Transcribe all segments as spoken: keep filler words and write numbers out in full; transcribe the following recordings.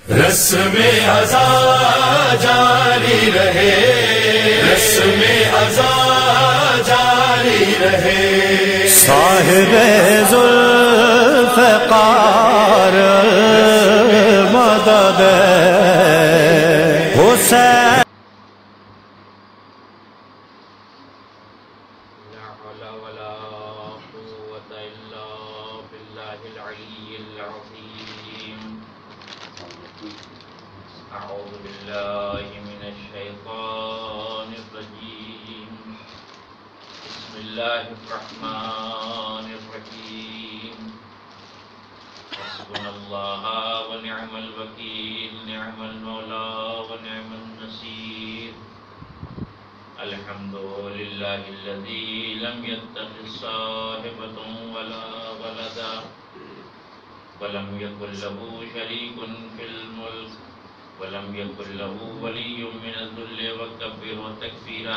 رسم ازا جاری رہے، رسم ازا جاری رہے، صاحب ذوالفقار مدد حسین. لا حول ولا قوة إلا بالله العلي العظيم. أعوذ بالله من الشيطان الرجيم. بسم الله الرحمن الرحيم. حسبنا الله ونعم الوكيل، نعم المولى ونعم النصير. الحمد لله الذي لم يتخذ صاحبة ولا ولدا ولم يكن له شريك في الملك ولم يكن له ولي من الذل وكبره تكبيرا.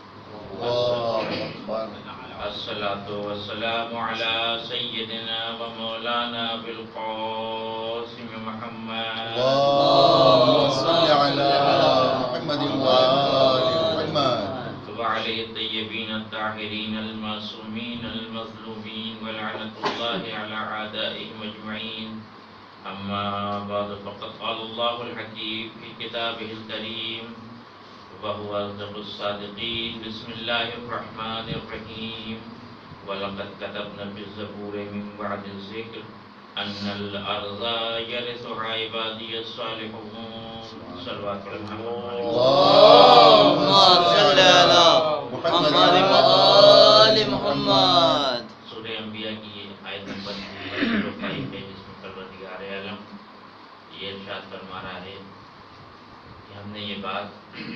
الصلاة والسلام على سيدنا ومولانا بالقاسم محمد. اللهم صل على محمد وآل محمد وعلى الطيبين الطاهرين المعصومين المظلومين ولعنة الله على أعدائهم أجمعين. أما بعد فقد قال الله الحكيم في كتابه الكريم وهو أصدق الصادقين. بسم الله الرحمن الرحيم. ولقد كتبنا في الزبور من بعد الذكر أن الأرض يرثها عبادي الصالحون. صلوات محمد. اللهم صل على محمد وآل محمد. سورہ انبیاء کی یہ آیت نمبر پانچ ہے، جس میں پروردگار عالم یہ ارشاد فرما رہا ہے کہ ہم نے یہ بات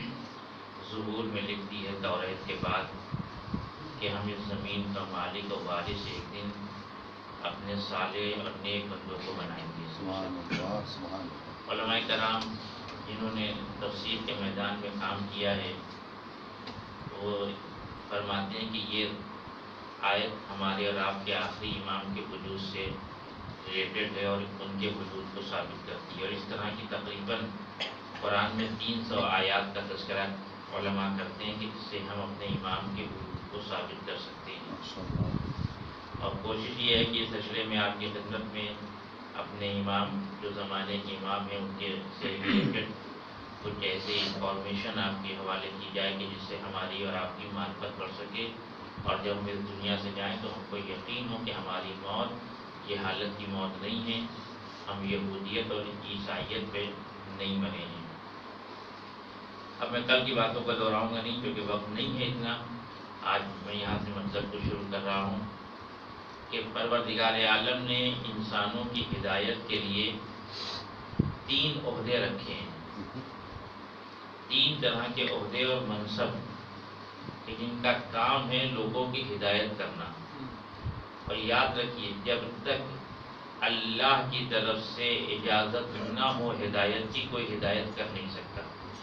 ظہور میں لکھ دی ہے توریت کے بعد کہ ہم اس زمین کا مالک و وارث ایک دن اپنے صالح اور نیک بندوں کو بنائیں گے. سبحان اللہ سبحان اللہ. علماء کرام جنہوں نے تفسیر کے میدان میں کام کیا ہے وہ فرماتے ہیں کہ یہ آیت ہمارے اور آپ کے آخری امام کے وجود سے ریلیٹڈ ہے اور ان کے وجود کو ثابت کرتی ہے. اور اس طرح کی تقریباً قرآن میں تین سو آیات کا تذکرہ علماء کرتے ہیں کہ جس سے ہم اپنے امام کے وجود کو ثابت کر سکتے ہیں. اور کوشش یہ ہے کہ اس سلسلے میں آپ کی خدمت میں اپنے امام جو زمانے کے امام ہیں ان کے سے ریلیٹڈ کچھ ایسے انفارمیشن آپ کے حوالے کی جائے کہ جس سے ہماری اور آپ کی معرفت بڑھ سکے اور جب ہم اس دنیا سے جائیں تو ہم کو یقین ہو کہ ہماری موت یہ حالت کی موت نہیں ہے، ہم یہودیت اور عیسائیت پہ نہیں مرے ہیں. اب میں کل کی باتوں کو دہراؤں گا نہیں کیونکہ وقت نہیں ہے اتنا. آج میں یہاں سے مطلب کو شروع کر رہا ہوں کہ پروردگار عالم نے انسانوں کی ہدایت کے لیے تین عہدے رکھے ہیں، تین طرح کے عہدے اور منصب کہ جن کا کام ہے لوگوں کی ہدایت کرنا. اور یاد رکھیے جب تک اللہ کی طرف سے اجازت نہ ہو ہدایت کی کوئی ہدایت کر نہیں سکتا.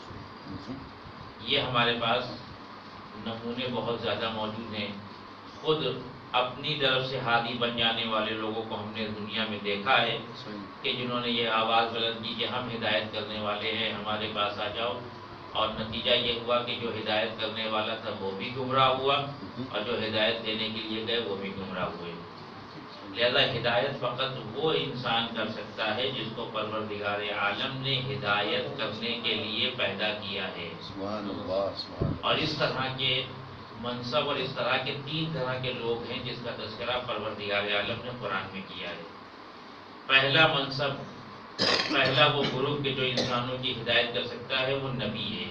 یہ ہمارے پاس نمونے بہت زیادہ موجود ہیں. خود اپنی طرف سے ہادی بن جانے والے لوگوں کو ہم نے دنیا میں دیکھا ہے کہ جنہوں نے یہ آواز بلند کی کہ ہم ہدایت کرنے والے ہیں ہمارے پاس آ جاؤ، اور نتیجہ یہ ہوا کہ جو ہدایت کرنے والا تھا وہ بھی گمراہ ہوا اور جو ہدایت دینے کے لیے گئے وہ بھی گمراہ ہوئے. لہذا ہدایت فقط وہ انسان کر سکتا ہے جس کو پروردگار عالم نے ہدایت کرنے کے لیے پیدا کیا ہے. سبحان اللہ سبحان اللہ. اور اس طرح کے منصب اور اس طرح کے تین طرح کے لوگ ہیں جس کا تذکرہ پروردگار عالم نے قرآن میں کیا ہے. پہلا منصب، پہلا وہ گروپ کہ جو انسانوں کی ہدایت کر سکتا ہے وہ نبی ہے.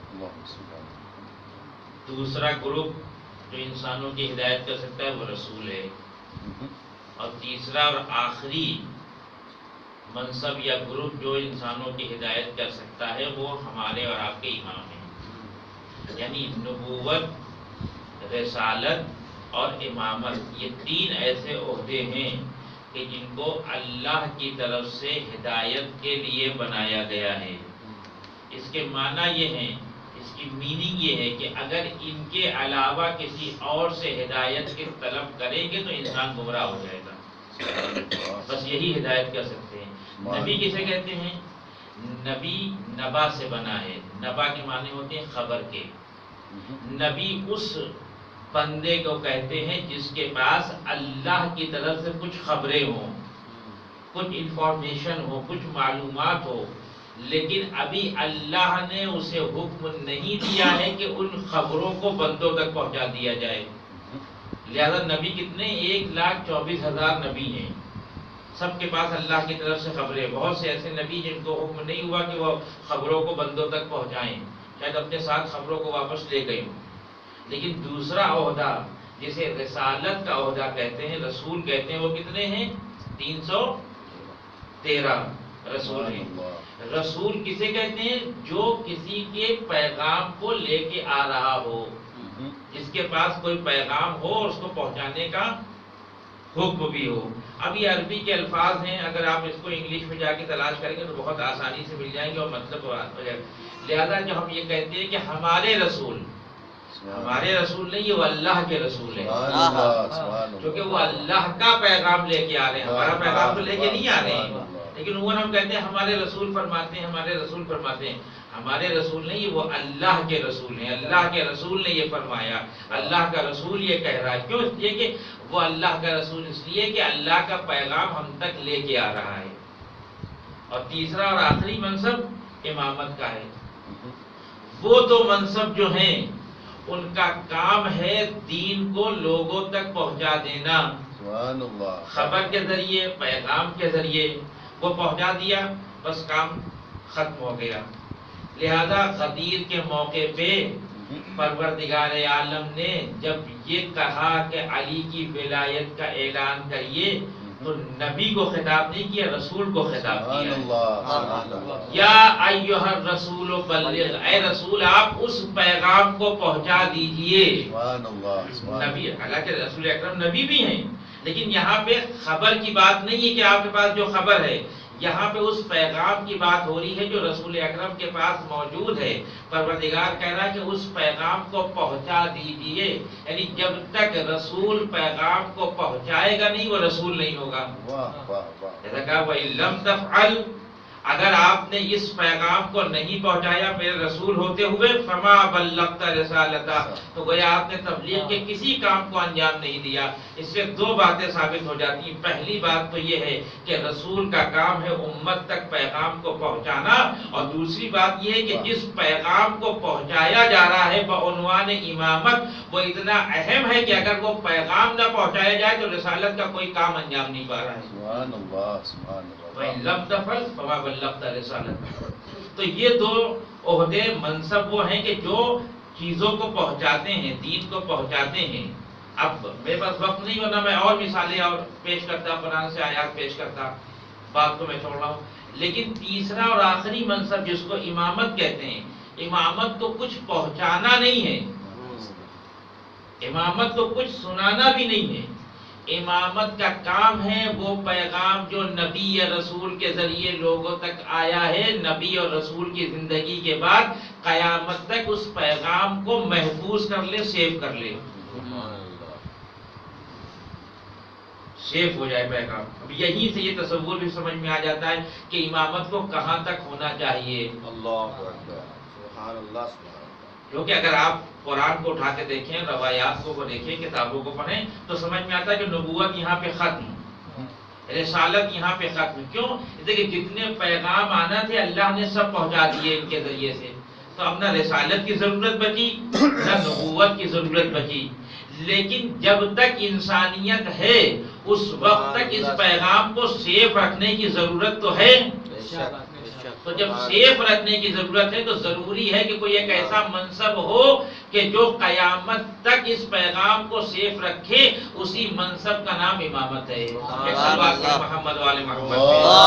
دوسرا گروپ جو انسانوں کی ہدایت کر سکتا ہے وہ رسول ہے. اور تیسرا اور آخری منصب یا گروپ جو انسانوں کی ہدایت کر سکتا ہے وہ ہمارے اور آپ کے امام ہیں. یعنی نبوت، رسالت اور امامت یہ تین ایسے عہدے ہیں کہ جن کو اللہ کی طرف سے ہدایت کے لیے بنایا گیا ہے. اس کے معنی یہ ہیں، اس کی میننگ یہ ہے کہ اگر ان کے علاوہ کسی اور سے ہدایت کے طلب کریں گے تو انسان گمراہ ہو جائے گا. بس یہی ہدایت کر سکتے ہیں. نبی کسے کہتے ہیں؟ نبی نبا سے بنا ہے. نبا کے معنی ہوتے ہیں خبر کے. نبی اس بندے کو کہتے ہیں جس کے پاس اللہ کی طرف سے کچھ خبریں ہوں، کچھ انفارمیشن ہو، کچھ معلومات ہو، لیکن ابھی اللہ نے اسے حکم نہیں دیا ہے کہ ان خبروں کو بندوں تک پہنچا دیا جائے. لہذا نبی کتنے؟ ایک لاکھ چوبیس ہزار نبی ہیں، سب کے پاس اللہ کی طرف سے خبریں. بہت سے ایسے نبی جن کو حکم نہیں ہوا کہ وہ خبروں کو بندوں تک پہنچائیں، شاید اپنے ساتھ خبروں کو واپس لے گئے ہوں. لیکن دوسرا عہدہ جسے رسالت کا عہدہ کہتے ہیں، رسول کہتے ہیں، وہ کتنے ہیں؟ تین سو تیرہ رسول ہیں. رسول کسے کہتے ہیں؟ جو کسی کے پیغام کو لے کے آ رہا ہو، جس کے پاس کوئی پیغام ہو اور اس کو پہنچانے کا حکم بھی ہو. اب یہ عربی کے الفاظ ہیں، اگر آپ اس کو انگلش میں جا کے تلاش کریں گے تو بہت آسانی سے مل جائیں گے اور مطلب ہو جائے گا. لہذا جو ہم یہ کہتے ہیں کہ ہمارے رسول، ہمارے رسول نہیں، وہ اللہ کے رسول ہیں، کیونکہ وہ اللہ کا پیغام لے کے آ رہے ہیں. ہمارا پیغام تو لے کے نہیں آ رہے ہیں، لیکن وہ ہم کہتے ہیں ہمارے رسول فرماتے ہیں، ہمارے رسول فرماتے ہیں. ہمارے رسول نہیں، وہ اللہ کے رسول ہیں. اللہ کے رسول نے یہ فرمایا، اللہ کا رسول یہ کہہ رہا ہے. کیوں؟ اس لیے کہ وہ اللہ کا رسول اس لیے کہ اللہ کا پیغام ہم تک لے کے آ رہا ہے. اور تیسرا اور آخری منصب امامت کا ہے. وہ دو منصب جو ہیں ان کا کام ہے دین کو لوگوں تک پہنچا دینا. سبحان اللہ. خبر کے ذریعے، پیغام کے ذریعے وہ پہنچا دیا، بس کام ختم ہو گیا. لہذا غدیر کے موقع پہ پروردگار عالم نے جب یہ کہا کہ علی کی ولایت کا اعلان کریے تو نبی کو خطاب نہیں کیا، رسول کو خطاب کیا. یا ایھا الرسول بلغ، اے رسول آپ اس پیغام کو پہنچا دیجئے. نبی، حالانکہ رسول اکرم نبی بھی ہیں، لیکن یہاں پہ خبر کی بات نہیں ہے کہ آپ کے پاس جو خبر ہے، یہاں پہ اس پیغام کی بات ہو رہی ہے جو رسول اکرم کے پاس موجود ہے. پروردگار کہہ رہا ہے کہ اس پیغام کو پہنچا دیجئے. یعنی جب تک رسول پیغام کو پہنچائے گا نہیں، وہ رسول نہیں ہوگا. جیسا کہا وَإِن لَمْ تَفْعَلْ، اگر آپ نے اس پیغام کو نہیں پہنچایا میرے رسول ہوتے ہوئے، فَمَا بَلَّغْتَ رِسَالَتَهُ، تو گویا آپ نے تبلیغ کے کسی کام کو انجام نہیں دیا. اس سے دو باتیں ثابت ہو جاتی ہیں. پہلی بات تو یہ ہے کہ رسول کا کام ہے امت تک پیغام کو پہنچانا، اور دوسری بات یہ ہے کہ جس پیغام کو پہنچایا جا رہا ہے بعنوان امامت، وہ اتنا اہم ہے کہ اگر وہ پیغام نہ پہنچایا جائے تو رسالت کا کوئی کام انجام نہیں پا رہا ہے. سبحان اللہ، سبحان اللہ. وَإِن لَمْ تَفْعَلْ فَمَا بَلَّغْتَ رِسَالَتَهُ. تو یہ دو عہدے منصب وہ ہیں کہ جو چیزوں کو پہنچاتے ہیں، دین کو پہنچاتے ہیں. اب میرے پاس وقت نہیں ہونا، میں اور مثالیں اور پیش کرتا، قرآن سے آیات پیش کرتا، بات کو میں چھوڑ رہا ہوں. لیکن تیسرا اور آخری منصب جس کو امامت کہتے ہیں، امامت تو کچھ پہنچانا نہیں ہے، امامت تو کچھ سنانا بھی نہیں ہے. امامت کا کام ہے وہ پیغام جو نبی یا رسول کے ذریعے لوگوں تک آیا ہے، نبی اور رسول کی زندگی کے بعد قیامت تک اس پیغام کو محفوظ کر لے، سیو کر لے، سیو ہو جائے پیغام. اب یہیں سے یہ تصور بھی سمجھ میں آ جاتا ہے کہ امامت کو کہاں تک ہونا چاہیے. اللہ اکبر، سبحان اللہ، سبحان اللہ. کیونکہ اگر آپ قرآن کو اٹھا کے دیکھیں، روایات کو دیکھیں، کتابوں کو پڑھیں تو سمجھ میں آتا ہے کہ نبوت یہاں پہ ختم، رسالت یہاں پہ ختم. کیوں؟ اس لیے کہ جتنے پیغام آنا تھے اللہ نے سب پہنچا دیے ان کے ذریعے سے. تو اب نہ رسالت کی ضرورت بچی نہ نبوت کی ضرورت بچی. لیکن جب تک انسانیت ہے اس وقت تک اس پیغام کو سیف رکھنے کی ضرورت تو ہے. تو جب سیف رکھنے کی ضرورت ہے تو ضروری ہے کہ کوئی ایک ایسا منصب ہو کہ جو قیامت تک اس پیغام کو سیف رکھے. اسی منصب کا نام امامت ہے. محمد والے محمد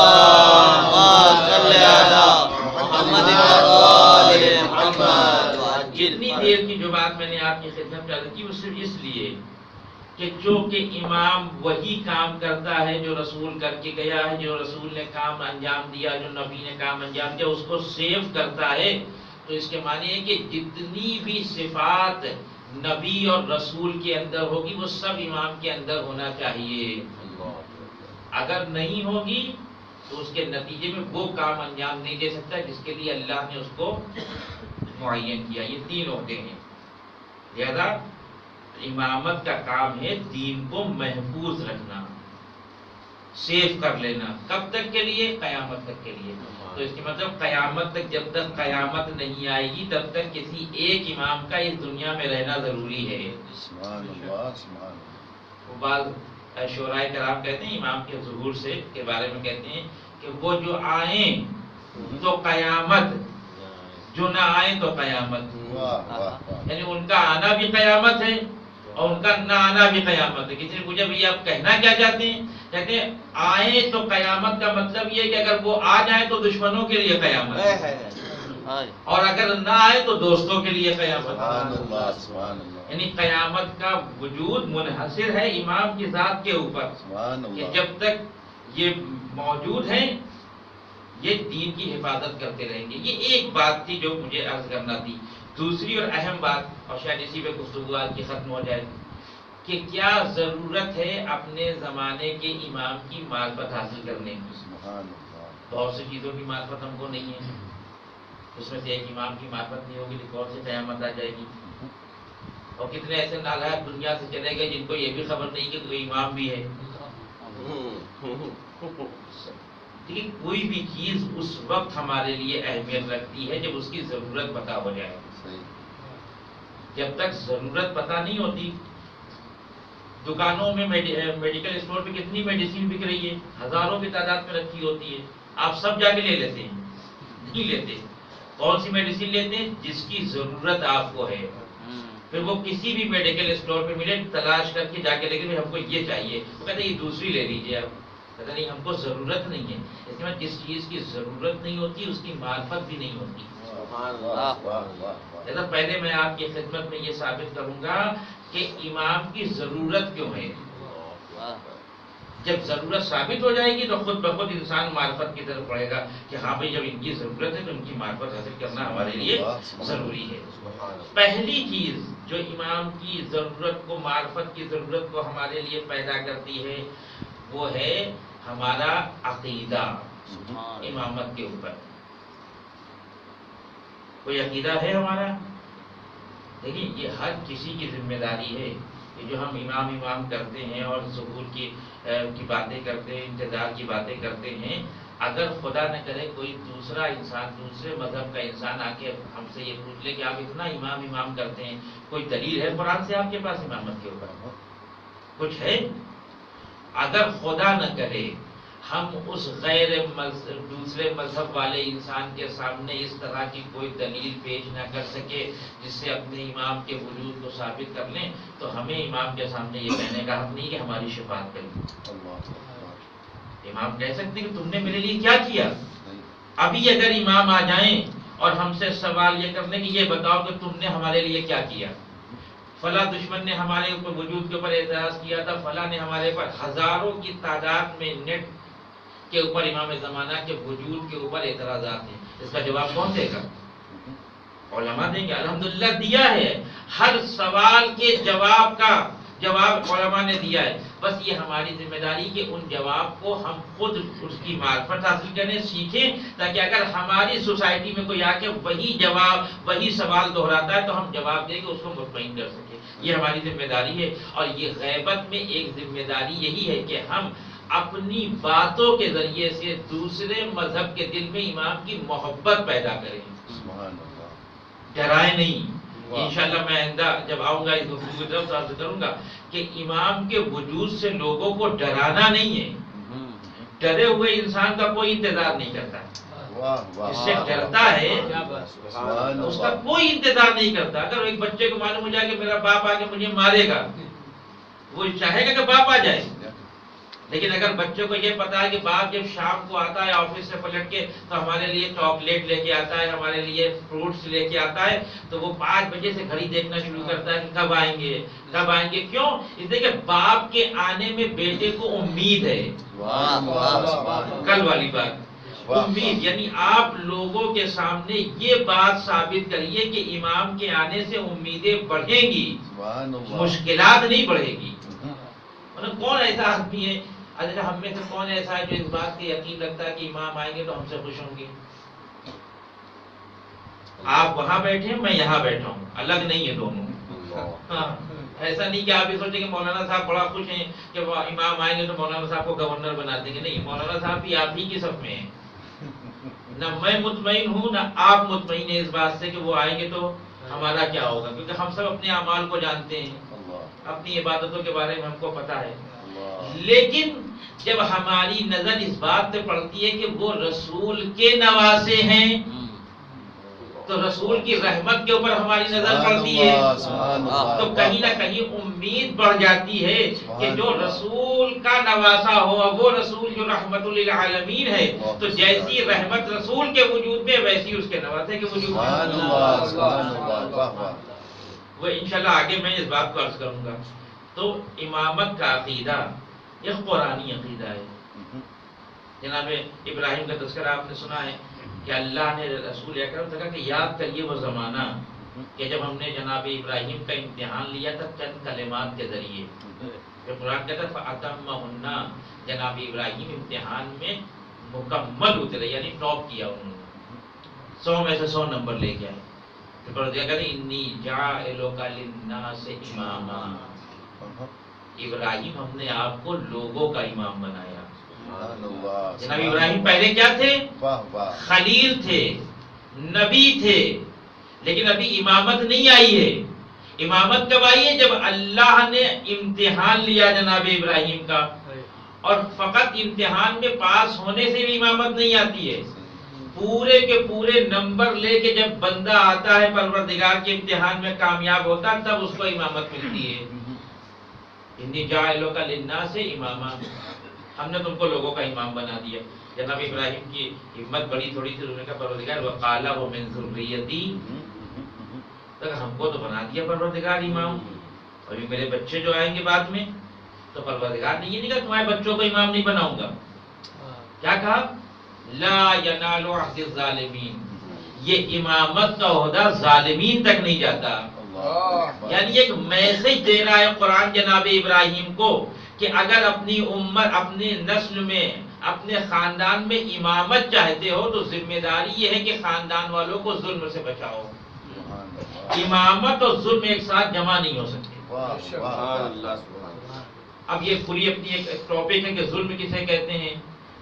جتنی دیر کی جو بات میں نے آپ کی خدمت میں عرض کی وہ صرف اس لیے کہ چونکہ امام وہی کام کرتا ہے جو رسول کر کے گیا ہے، جو رسول نے کام انجام دیا، جو نبی نے کام انجام دیا، اس کو سیو کرتا ہے. تو اس کے معنی ہے کہ جتنی بھی صفات نبی اور رسول کے اندر ہوگی وہ سب امام کے اندر ہونا چاہیے. اگر نہیں ہوگی تو اس کے نتیجے میں وہ کام انجام نہیں دے سکتا جس کے لیے اللہ نے اس کو معین کیا. یہ تین عہدے ہیں. لہذا امامت کا کام ہے دین کو محفوظ رکھنا، سیف کر لینا. کب تک کے لیے؟ قیامت تک کے لیے. تو اس کے مطلب قیامت تک، جب تک قیامت نہیں آئے گی تب تک کسی ایک امام کا اس دنیا میں رہنا ضروری ہے. سبحان اللہ سبحان اللہ. وہ بعض شعراء کرام کہتے ہیں امام کے ظہور سے کے بارے میں کہتے ہیں کہ وہ جو آئیں تو قیامت، جو نہ آئیں تو قیامت. واہ واہ واہ. یعنی ان کا آنا بھی قیامت ہے اور ان کا نہ آنا بھی قیامت ہے. کسی نے پوچھا بھئی آپ کہنا کیا چاہتے ہیں؟ کہتے ہیں آئیں تو قیامت کا مطلب یہ کہ اگر وہ آ جائیں تو دشمنوں کے لیے قیامت ہے، اور اگر نہ آئے تو دوستوں کے لیے قیامت سبحان ہے. اللہ سبحان اللہ. یعنی قیامت کا وجود منحصر ہے امام کی ذات کے اوپر، سبحان کہ اللہ. جب تک یہ موجود ہیں یہ دین کی حفاظت کرتے رہیں گے. یہ ایک بات تھی جو مجھے عرض کرنا تھی. دوسری اور اہم بات، اور شاید اسی پہ گفتگو آج کی ختم ہو جائے، کہ کیا ضرورت ہے اپنے زمانے کے امام کی معرفت حاصل کرنے کی. سبحان اللہ. بہت سی چیزوں کی معرفت ہم کو نہیں ہے. اس میں سے ایک امام کی معرفت نہیں ہوگی تو کون سے قیامت آ جائے گی. اور کتنے ایسے نالائق دنیا سے چلے گئے جن کو یہ بھی خبر نہیں کہ کوئی امام بھی ہے. لیکن کوئی بھی چیز اس وقت ہمارے لیے اہمیت رکھتی ہے جب اس کی ضرورت پتہ ہو جائے. جب تک ضرورت پتہ نہیں ہوتی، دکانوں میں میڈیکل اسٹور پہ کتنی میڈیسین بک رہی ہے، ہزاروں کی تعداد میں رکھی ہوتی ہے، آپ سب جا کے لے لیتے ہیں؟ نہیں لیتے. کون سی میڈیسین لیتے ہیں؟ جس کی ضرورت آپ کو ہے. پھر وہ کسی بھی میڈیکل اسٹور پہ ملے تلاش کر کے جا کے لے کے ہم کو یہ چاہیے، وہ کہتے ہیں یہ دوسری لے لیجیے آپ. کہتے نہیں ہم کو ضرورت نہیں ہے. اس میں جس چیز کی ضرورت نہیں ہوتی اس کی معرفت بھی نہیں ہوتی. لہذا پہلے میں آپ کی خدمت میں یہ ثابت کروں گا کہ امام کی ضرورت کیوں ہے. جب ضرورت ثابت ہو جائے گی تو خود بخود انسان معرفت کی طرف پڑے گا کہ ہاں بھائی جب ان کی ضرورت ہے تو ان کی معرفت حاصل کرنا ہمارے لیے ضروری ہے. پہلی چیز جو امام کی ضرورت کو، معرفت کی ضرورت کو ہمارے لیے پیدا کرتی ہے وہ ہے ہمارا عقیدہ امامت کے اوپر. کوئی عقیدہ ہے ہمارا؟ دیکھیے یہ ہر کسی کی ذمہ داری ہے کہ جو ہم امام امام کرتے ہیں اور ظہور کی کی باتیں کرتے ہیں، انتظار کی باتیں کرتے ہیں، اگر خدا نہ کرے کوئی دوسرا انسان، دوسرے مذہب کا انسان آ کے ہم سے یہ پوچھ لے کہ آپ اتنا امام امام کرتے ہیں، کوئی دلیل ہے قرآن سے آپ کے پاس امامت کے اوپر؟ کچھ ہے؟ اگر خدا نہ کرے ہم اس غیر مذہب دوسرے مذہب والے انسان کے سامنے اس طرح کی کوئی دلیل پیش نہ کر سکے جس سے اپنے امام کے وجود کو ثابت کر لیں تو ہمیں امام کے سامنے یہ کہنے کا حق نہیں کہ ہماری شفاعت کریں. امام کہہ سکتے کہ تم نے میرے لیے کیا کیا. ابھی اگر امام آ جائیں اور ہم سے سوال یہ کرنے کہ یہ بتاؤ کہ تم نے ہمارے لیے کیا کیا، فلاں دشمن نے ہمارے اوپر وجود کے اوپر اعتراض کیا تھا، فلاں نے ہمارے اوپر، ہزاروں کی تعداد میں نیٹ کے اوپر امام زمانہ کے وجود کے اوپر اعتراضات ہیں، اس کا جواب کون دے گا؟ علماء دیں گے. الحمدللہ دیا ہے، ہر سوال کے جواب کا جواب علماء نے دیا ہے. بس یہ ہماری ذمہ داری کہ ان جواب کو ہم خود اس کی معرفت حاصل کریں، سیکھیں، تاکہ اگر ہماری سوسائٹی میں کوئی آ کے وہی جواب وہی سوال دہراتا ہے تو ہم جواب دیں کہ اس کو مطمئن کر سکیں. یہ ہماری ذمہ داری ہے. اور یہ غیبت میں ایک ذمہ داری یہی ہے کہ ہم اپنی باتوں کے ذریعے سے دوسرے مذہب کے دل میں امام کی محبت پیدا کریں، ڈرائے نہیں. انشاءاللہ میں آئندہ جب آؤں گا اس گفتگو کی طرف عرض کروں گا کہ امام کے وجود سے لوگوں کو ڈرانا نہیں ہے. ڈرے ہوئے انسان کا کوئی انتظار نہیں کرتا. جس سے ڈرتا ہے اس کا کوئی انتظار نہیں کرتا. اگر ایک بچے کو معلوم ہو جائے کہ میرا باپ آ کے مجھے مارے گا، وہ چاہے گا کہ باپ آ جائے. لیکن اگر بچوں کو یہ پتا ہے کہ باپ جب شام کو آتا ہے آفس سے پلٹ کے تو ہمارے لیے چاکلیٹ لے کے آتا ہے، ہمارے لیے فروٹس لے کے آتا ہے، تو وہ پانچ بجے سے گھڑی دیکھنا شروع کرتا ہے کہ کب آئیں گے کب آئیں گے. کیوں؟ اس لیے کہ باپ کے آنے میں بیٹے کو امید ہے. کل والی بات امید، یعنی آپ لوگوں کے سامنے یہ بات ثابت کریے کہ امام کے آنے سے امیدیں بڑھیں گی، مشکلات نہیں بڑھے گی. کون ایسا آدمی ہے اچھا ہم میں سے کون ایسا ہے جو اس بات کی یقین رکھتا ہے کہ امام آئیں گے تو ہم سے خوش ہوں گے؟ آپ وہاں بیٹھے میں یہاں بیٹھا ہوں، الگ نہیں ہے دونوں. ہاں ایسا نہیں کہ آپ یہ سوچیں کہ مولانا صاحب بڑا خوش ہیں کہ وہ امام آئیں گے تو مولانا صاحب کو گورنر بنا دیں گے. نہیں، مولانا صاحب بھی آپ ہی کی صف میں ہیں. نہ میں مطمئن ہوں نہ آپ مطمئن ہیں اس بات سے کہ وہ آئیں گے تو ہمارا کیا ہوگا، کیونکہ ہم سب اپنے اعمال کو جانتے ہیں، اپنی عبادتوں کے بارے میں ہم کو پتا ہے. لیکن جب ہماری نظر اس بات پہ پڑتی ہے کہ وہ رسول کے نواسے ہیں تو رسول کی رحمت کے اوپر ہماری نظر پڑتی ہے تو کہیں نہ کہیں امید بڑھ جاتی ہے کہ جو رسول کا نواسا ہو، وہ رسول جو رحمت للعالمین ہے، تو جیسی رحمت رسول کے وجود میں ویسی اس کے نواسے کے وجود میں. وہ انشاءاللہ آگے میں اس بات کو عرض کروں گا. تو امامت کا عقیدہ ایک قرآنی عقیدہ ہے. جناب ابراہیم کا تذکرہ آپ نے سنا ہے کہ اللہ نے رسول اکرم سے کہا کہ یاد کریے وہ زمانہ کہ جب ہم نے جناب ابراہیم کا امتحان لیا تھا چند کلمات کے ذریعے. جب قرآن کہتا ہے فَأَتَمَّهُنَّ، جناب ابراہیم امتحان میں مکمل اترے، یعنی ٹاپ کیا انہوں نے، سو میں سے سو نمبر لے کے آئے. تو پردہ کہتے ہیں انی جاعلک للناس اماما، ابراہیم ہم نے آپ کو لوگوں کا امام بنایا. جناب ابراہیم پہلے کیا تھے؟ خلیل تھے، نبی تھے، لیکن ابھی امامت نہیں آئی ہے. امامت کب آئی ہے؟ جب اللہ نے امتحان لیا جناب ابراہیم کا، اور فقط امتحان میں پاس ہونے سے بھی امامت نہیں آتی ہے. پورے کے پورے نمبر لے کے جب بندہ آتا ہے پروردگار کے امتحان میں کامیاب ہوتا ہے تب اس کو امامت ملتی ہے. انی جاعلک للناس اماما، ہم نے تم کو لوگوں کا امام بنا دیا. جناب ابراہیم کی ہمت بڑی تھوڑی سی، انہوں نے کہا پروردگار وقال ومن ذریتی، ہم کو تو بنا دیا پروردگار امام، ابھی میرے بچے جو آئیں گے بعد میں تو پروردگار نے یہ نہیں کہا تمہارے بچوں کو امام نہیں بناؤں گا. کیا کہا؟ لا ینال عہد الظالمین، یہ امامت کا عہدہ ظالمین تک نہیں جاتا. یعنی ایک میسج دے رہا ہے قرآن جناب ابراہیم کو کہ اگر اپنی امت، اپنی نسل میں، اپنے خاندان میں امامت چاہتے ہو تو ذمہ داری یہ ہے کہ خاندان والوں کو ظلم سے بچاؤ. امامت اور ظلم ایک ساتھ جمع نہیں ہو سکتے. اب یہ کھلی اپنی ایک ٹاپک ہے کہ ظلم کسے کہتے ہیں.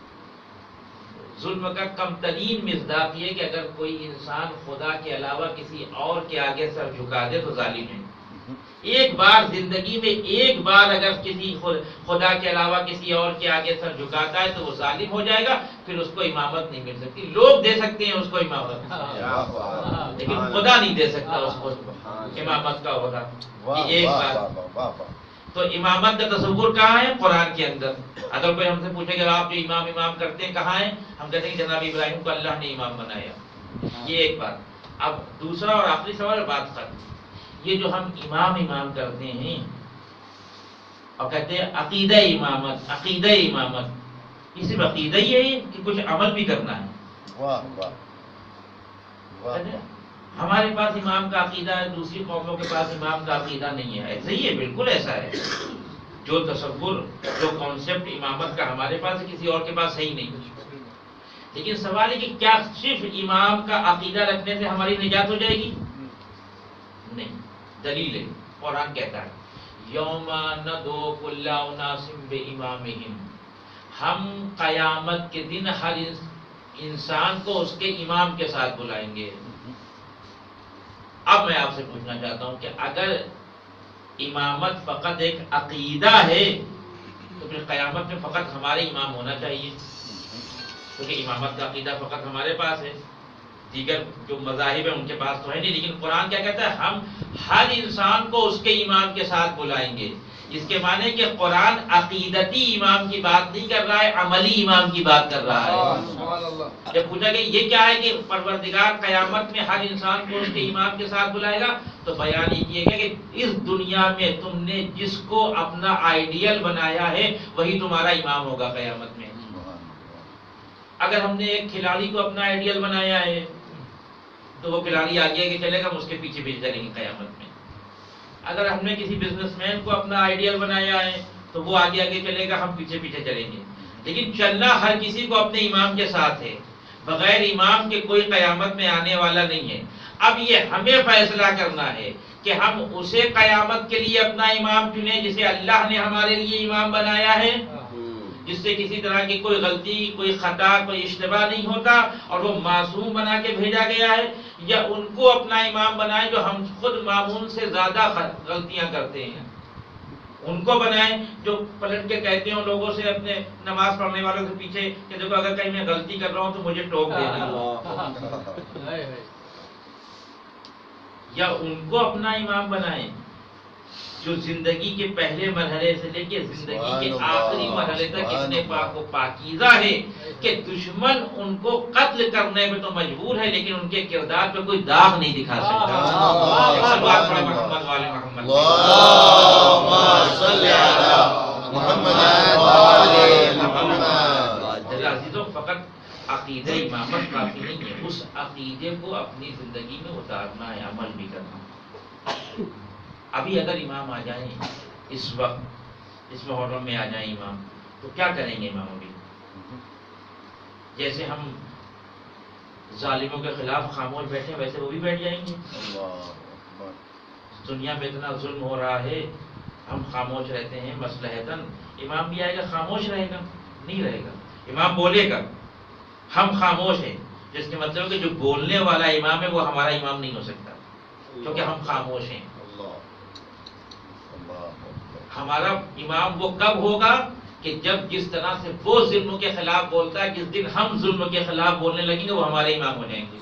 ظلم کا کم ترین مصداق یہ کہ اگر کوئی انسان خدا کے علاوہ کسی اور کے آگے سر جھکا دے تو ظالم ہے. ایک بار زندگی میں ایک بار اگر کسی خدا کے علاوہ کسی اور کے آگے سر جھکاتا ہے تو وہ ظالم ہو جائے گا، پھر اس کو امامت نہیں مل سکتی. لوگ دے سکتے ہیں اس کو امامت، لیکن خدا نہیں دے سکتا اس کو امامت کا عہدہ. ایک بات تو امامت کا تصور کہاں ہے؟ قرآن کے اندر. اگر کوئی ہم سے پوچھے کہ آپ جو امام امام کرتے ہیں کہاں ہیں، ہم کہتے ہیں کہ جناب ابراہیم کو اللہ نے امام بنایا. یہ ایک بات. اب دوسرا اور آخری سوال بات کر، یہ جو ہم امام امام کرتے ہیں اور کہتے ہیں عقیدہ امامت، عقیدہ امامت، یہ صرف عقیدہ ہی ہے کہ کچھ عمل بھی کرنا ہے؟ واہ واہ واہ. ہمارے پاس امام کا عقیدہ ہے، دوسری قوموں کے پاس امام کا عقیدہ نہیں ہے. ایسا ہی ہے، بالکل ایسا ہے. جو تصور، جو کانسیپٹ امامت کا ہمارے پاس ہے کسی اور کے پاس ہے ہی نہیں. لیکن سوال ہے کہ کیا صرف امام کا عقیدہ رکھنے سے ہماری نجات ہو جائے گی؟ نہیں. دلیل ہے، قرآن کہتا ہے یوم ندعو کل اناس بامامہم، ہم قیامت کے دن ہر انسان کو اس کے امام کے ساتھ بلائیں گے. اب میں آپ سے پوچھنا چاہتا ہوں کہ اگر امامت فقط ایک عقیدہ ہے تو پھر قیامت میں فقط ہمارے امام ہونا چاہیے، کیونکہ امامت کا عقیدہ فقط ہمارے پاس ہے، دیگر جو مذاہب ہیں ان کے پاس تو ہے نہیں. لیکن قرآن کیا کہتا ہے؟ ہم ہر انسان کو اس کے امام کے ساتھ بلائیں گے. اس کے معنی کہ قرآن عقیدتی امام کی بات نہیں کر رہا ہے، عملی امام کی بات کر رہا ہے. جب پوچھا کہ یہ کیا ہے کہ پروردگار قیامت میں ہر انسان کو اس کے امام کے ساتھ بلائے گا، تو بیان یہ کیا گیا کہ اس دنیا میں تم نے جس کو اپنا آئیڈیل بنایا ہے وہی تمہارا امام ہوگا قیامت میں. اگر ہم نے ایک کھلاڑی کو اپنا آئیڈیل بنایا ہے تو وہ کھلاڑی آگے آگے چلے گا، ہم اس کے پیچھے پیچھے چلیں گے قیامت میں. اگر ہم نے کسی بزنس مین کو اپنا آئیڈیل بنایا ہے تو وہ آگے آگے چلے گا، ہم پیچھے پیچھے چلیں گے. لیکن چلنا ہر کسی کو اپنے امام کے ساتھ ہے، بغیر امام کے کوئی قیامت میں آنے والا نہیں ہے. اب یہ ہمیں فیصلہ کرنا ہے کہ ہم اسے قیامت کے لیے اپنا امام چنیں جسے اللہ نے ہمارے لیے امام بنایا ہے، جس سے کسی طرح کی کوئی غلطی، کوئی خطا، کوئی اشتباہ نہیں ہوتا اور وہ معصوم بنا کے بھیجا گیا ہے، یا ان کو اپنا امام بنائیں جو ہم خود معمول سے زیادہ غلطیاں کرتے ہیں. ان کو بنائیں جو پلٹ کے کہتے ہیں لوگوں سے، اپنے نماز پڑھنے والوں سے پیچھے کہ دیکھو اگر کہیں میں غلطی کر رہا ہوں تو مجھے ٹوک دینا. یا ان کو اپنا امام بنائیں جو زندگی کے پہلے مرحلے سے لے کے زندگی کے آخری مرحلے تک اتنے پاک و پاکیزہ ہے کہ دشمن ان کو قتل کرنے میں تو مجبور ہے لیکن ان کے کردار پہ کوئی داغ نہیں دکھا سکتا. محمد والے محمد عزیزوں، فقط عقیدہ امامت کافی نہیں ہے، اس عقیدے کو اپنی زندگی میں اتارنا ہے، عمل بھی کرنا. ابھی اگر امام آ جائیں اس وقت اس محرم میں آ جائیں امام، تو کیا کریں گے امام؟ ابھی جیسے ہم ظالموں کے خلاف خاموش بیٹھے ویسے وہ بھی بیٹھ جائیں گے. دنیا میں اتنا ظلم ہو رہا ہے، ہم خاموش رہتے ہیں مصلحتاً. امام بھی آئے گا خاموش رہے گا؟ نہیں رہے گا. امام بولے گا، ہم خاموش ہیں، جس کے مطلب کہ جو بولنے والا امام ہے وہ ہمارا امام نہیں ہو سکتا کیونکہ ہم خاموش ہیں. ہمارا امام وہ کب ہوگا کہ جب جس طرح سے وہ ظلم کے خلاف بولتا ہے، جس دن ہم ظلم کے خلاف بولنے لگیں گے وہ ہمارے امام ہو جائیں گے.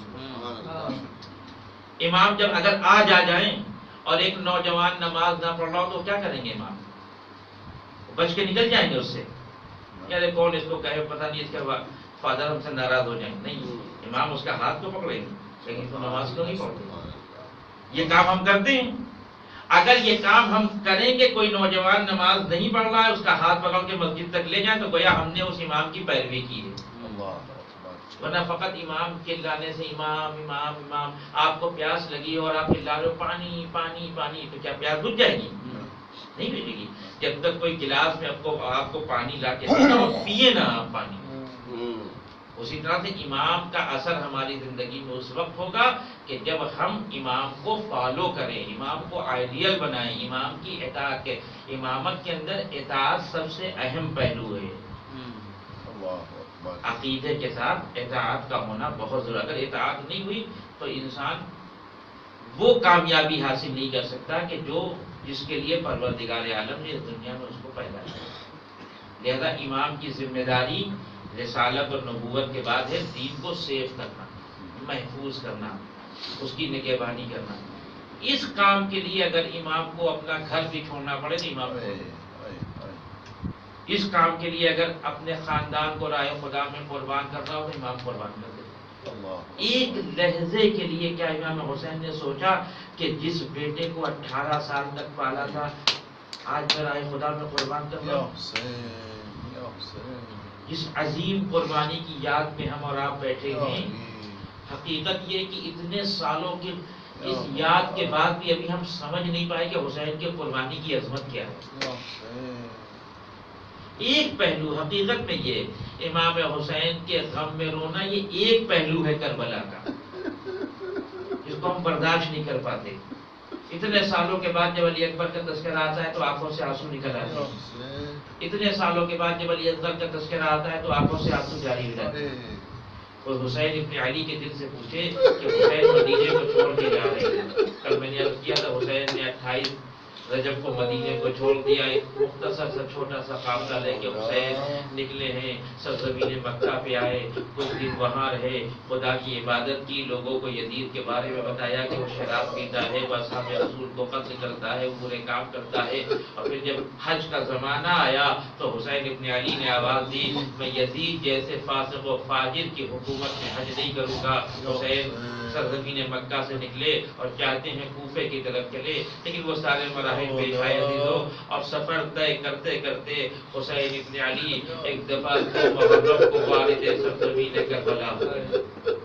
امام جب اگر آج آ جائیں اور ایک نوجوان نماز نہ پڑھ رہا ہو تو کیا کریں گے؟ امام بچ کے نکل جائیں گے اس سے، یار کون اس کو کہے، پتہ نہیں اس کے فادر ہم سے ناراض ہو جائیں. نہیں، امام اس کا ہاتھ تو پکڑیں گے لیکن تو نماز کیوں نہیں پڑھتے؟ یہ کام ہم کرتے ہیں. اگر یہ کام ہم کریں گے، کوئی نوجوان نماز نہیں پڑھ رہا ہے اس کا ہاتھ پکڑ کے مسجد تک لے جائیں تو گویا ہم نے اس امام کی پیروی کی ہے. ورنہ فقط امام کے لانے سے امام امام امام آپ کو پیاس لگی اور آپ چلا رہے ہو پانی پانی پانی، تو کیا پیاس بجھ جائے گی؟ نہیں بجھے گی. جب تک کوئی گلاس میں آپ کو آپ کو پانی لا کے پیے نا آپ پانی. اسی طرح سے امام کا اثر ہماری زندگی میں اس وقت ہوگا کہ جب ہم امام کو فالو کریں، امام کو آئیڈیل بنائیں، امام کی اطاعت کے. امامت کے اندر اطاعت سب سے اہم پہلو ہے. عقیدے کے ساتھ اطاعت کا ہونا بہت ضروری. اگر اطاعت نہیں ہوئی تو انسان وہ کامیابی حاصل نہیں کر سکتا کہ جو جس کے لیے پروردگار عالم نے اس دنیا میں اس کو پیدا کیا. لہذا امام کی ذمہ داری رسالت اور نبوت کے بعد ہے دین کو سیف کرنا، محفوظ کرنا، اس کی نگہبانی کرنا. اس کام کے لیے اگر امام کو اپنا گھر بھی چھوڑنا پڑے تو امام کو، اس کام کے لیے اگر اپنے خاندان کو راہ خدا میں قربان کرنا ہو تو امام قربان کر دیتے. ایک لہجے کے لیے کیا امام حسین نے سوچا کہ جس بیٹے کو اٹھارہ سال تک پالا تھا آج میں راہ خدا میں قربان کرنا ہوں؟ جس عظیم قربانی کی یاد میں ہم اور آپ بیٹھے ہیں، حقیقت یہ کہ اتنے سالوں کے اس یاد کے بعد بھی ابھی ہم سمجھ نہیں پائے کہ حسین کی قربانی کی عظمت کیا ہے. ایک پہلو حقیقت میں یہ امام حسین کے غم میں رونا یہ ایک پہلو ہے کربلا کا، جس کو ہم برداشت نہیں کر پاتے. اتنے سالوں کے بعد جب علی اکبر کا تذکرہ آتا ہے تو آنکھوں سے آنسو نکل آتے ہیں. اتنے سالوں کے بعد جب علی اکبر کا تذکرہ آتا ہے تو آنکھوں سے آنسو جاری ہو جاتے ہیں. اور حسین ابن علی کے دل سے پوچھے کہ حسین مدینے کو چھوڑ کے جا رہے ہیں. کل میں نے عرض کیا تھا حسین نے اٹھائیس رجب کو مدینے کو چھوڑ دیا. ایک مختصر سا چھوٹا سا قافلہ لے کے حسین نکلے ہیں، سرزمین مکہ پہ آئے، کچھ دن وہاں رہے، خدا کی عبادت کی، لوگوں کو یزید کے بارے میں بتایا کہ وہ شراب پیتا ہے، وہ اصحاب رسول کو قتل کرتا ہے، وہ برے کام کرتا ہے. اور پھر جب حج کا زمانہ آیا تو حسین ابن علی نے آواز دی میں یزید جیسے فاسق و فاجر کی حکومت میں حج نہیں کروں گا. حسین سرزمین مکہ سے نکلے اور چاہتے ہیں کوفے کی طرف چلے، لیکن وہ سارے مراحل پیش آئے عزیزوں. اور سفر طے کرتے کرتے حسین ابن علی ایک دفعہ دو محرم کو والد سرزمین کربلا ہو گئے.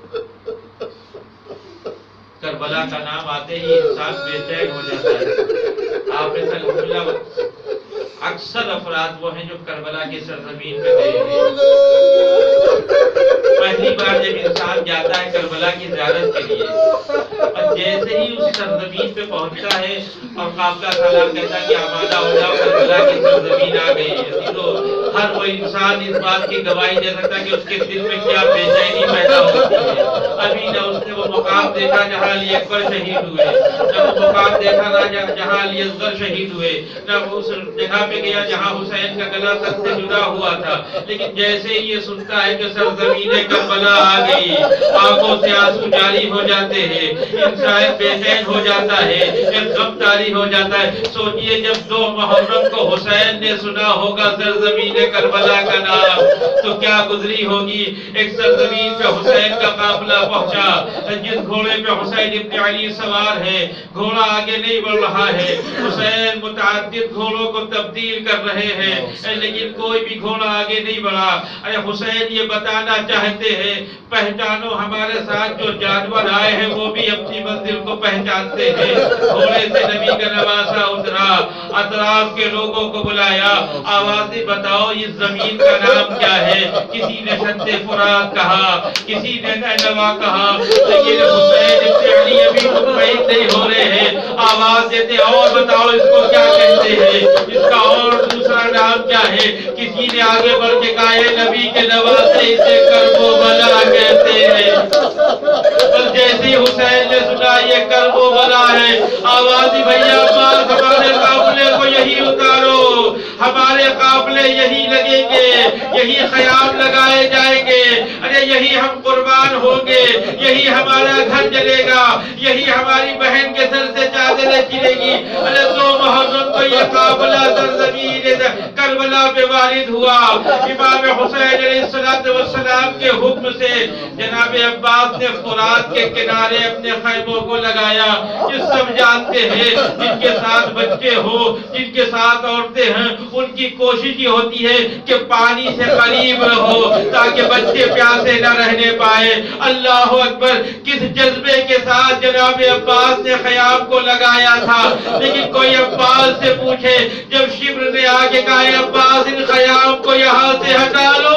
کربلا کا نام آتے ہی انسان بے چین ہو جاتا ہے. آپ نے اکثر افراد وہ ہیں جو کربلا کی سرزمین پہ گئے ہیں۔ پہلی بار جب انسان جاتا ہے کربلا کی زیارت کے لیے اور جیسے ہی اس سرزمین پہ پہنچتا ہے اور قافلہ سلام کہتا ہے کہ آمادہ ہو جاؤ کربلا کی سرزمین آ گئی ہے، تو ہر وہ انسان اس بات کی گواہی دے سکتا ہے کہ اس کے دل میں کیا بے چینی پیدا ہوتی ہے۔ ابھی نہ اس نے وہ مقام دیکھا جہاں علی اکبر شہید ہوئے، نہ وہ مقام دیکھا نہ جہاں علی اصغر شہید ہوئے، نہ وہ اس جگہ پہ گیا جہاں حسین کا گلا سر سے جڑا ہوا تھا، لیکن جیسے ہی یہ سنتا ہے کہ سرزمین کربلا آ گئی، آنکھوں سے آنسو جاری ہو جاتے ہیں، انسان بے چین ہو جاتا ہے، ایک غم طاری ہو جاتا ہے۔ سوچئے جب دو محرم کو حسین نے سنا ہوگا سرزمین کربلا کا نام تو کیا گزری ہوگی۔ ایک سرزمین پہ حسین کا قافلہ پہنچا، جس گھوڑے پہ حسین ابن علی سوار ہے، گھوڑا آگے نہیں بڑھ رہا ہے، حسین متعدد گھوڑوں کو تبدیل کر رہے ہیں لیکن کوئی بھی گھوڑا آگے نہیں بڑھا۔ ارے حسین یہ بتانا چاہتے ہیں پہچانو ہمارے ساتھ جو جانور آئے ہیں وہ بھی اپنی منزل کو پہچانتے ہیں۔ گھوڑے سے نبی کا نواسا اترا، اطراف کے لوگوں کو بلایا، آوازیں بتاؤ اس زمین کا نام کیا ہے؟ کسی نے شد فرات کہا، کسی نے نینوا کہا، لیکن حسین ابن علی ابھی مطمئن نہیں ہو رہے ہیں، آواز دیتے اور بتاؤ اس کو کیا کہتے ہیں، اس کا اور دوسرا نام کیا ہے؟ کسی نے آگے بڑھ کے کہا ہے نبی کے نواسے اسے کرب و بلا کہتے ہیں۔ بس جیسی حسین نے سنا یہ کرب و بلا ہے، آوازی بھیا عباس ہمارے قافلے کو یہی اتارو، ہمارے قافلے یہی لگیں گے، یہی خیام لگائے جائیں گے، ارے یہی ہم قربان ہوں گے، یہی ہمارا گھر جلے گا، یہی ہماری بہن کے سر سے چادریں چلے گی۔ ارے دو محرم کو یہ قافلہ سرزمین کربلا پہ وارد ہوا۔ امام حسین علیہ السلام کے حکم سے جناب عباس نے فرات کے کنارے اپنے خیموں کو لگایا۔ یہ سب جانتے ہیں جن کے ساتھ بچے ہو، جن کے ساتھ عورتیں ہیں، ان کی کوشش یہ ہوتی ہے کہ پانی سے قریب رہو تاکہ بچے پیاسے نہ رہنے پائے۔ اللہ اکبر، کس جذبے کے ساتھ جناب عباس نے خیام کو لگایا تھا، لیکن کوئی عباس سے پوچھے جب شبر نے آگے کہا ہے عباس ان خیام کو یہاں سے ہٹا لو۔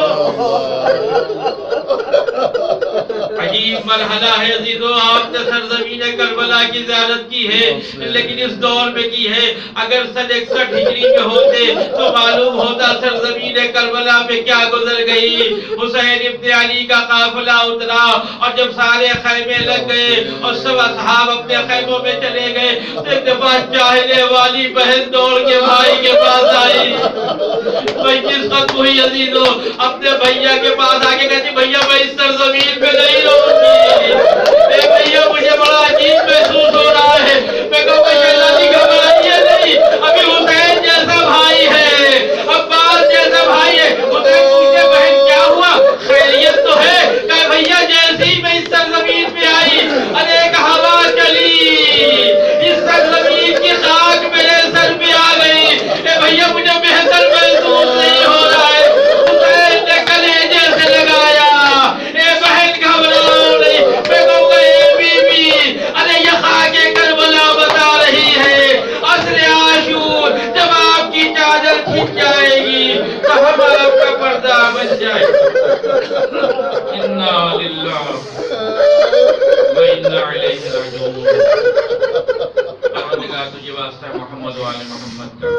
عجیب مرحلہ ہے عزیزو، آپ نے سرزمین کربلا کی زیارت کی ہے لیکن اس دور میں کی ہے۔ اگر سن اکسٹھ ہجری میں ہوتے تو معلوم ہوتا سرزمین کربلا پہ کیا گزر گئی۔ حسین ابن علی کا قافلہ اترا اور جب سارے خیمے لگ گئے اور سب اصحاب اپنے خیموں میں چلے گئے تو ایک دفعہ چاہنے والی بہن دوڑ کے بھائی کے پاس آئی۔ بھائی کس وقت ہوئی عزیزو، اپنے بھیا کے پاس آگے کہتی بھیا میں اس سرزمین پہ نہیں رہوں گی، اے بھیا مجھے بڑا عجیب محسوس ہو رہا ہے۔ میں کہوں کہ اللہ کی گواہی ہے نہیں، ابھی حسین جیسا بھائی ہے، عباس جیسا بھائی ہے۔ حسین پوچھے بہن کیا ہوا، خیریت تو ہے؟ کہ بھیا جیسی میں اس سرزمین پہ آئی ارے ایک ہوا چلی، اس سرزمین کی خاک میرے سر پہ آ گئی، اے بھیا مجھے بہتر محسوس نہیں ہو رہا ہے۔ حسین نے کلیجے سے لگایا، اے بہن گھبراؤ نہیں۔ میں کہوں گا اے بی بی، ارے یہ خاک کربلا بتا رہی ہے عصر عاشور جب آپ کی چادر کھنچ جائے گی تو ہم آپ کا پردہ بن جائے گا۔ انا للہ و انا الیہ راجعون۔ پروردگار تجھے واسطہ محمد و آل محمد کا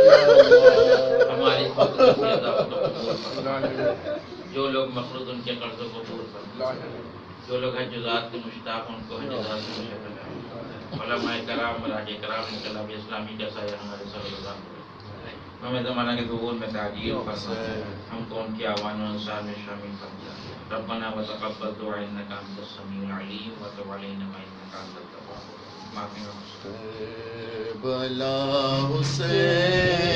ہماری فضل سے عطا قبول فرما۔ جو لوگ مقروض ان کے قرضوں کو پور فرما، جو لوگ حج ذات کے مشتاق ان کو حج ذات کے مشتاق، علماء کرام مراج کرام انقلاب اسلامی کا سایہ ہمارے سر گزار ہوئے، ہمیں زمانہ کے ظہور میں تعجیل فرما، ہم کو ان کی آوان و انصار میں شامل فرما۔ ربنا وتقبل دعاء انك انت السميع العليم وتب علينا انك انت التواب الرحيم۔ بلا حسین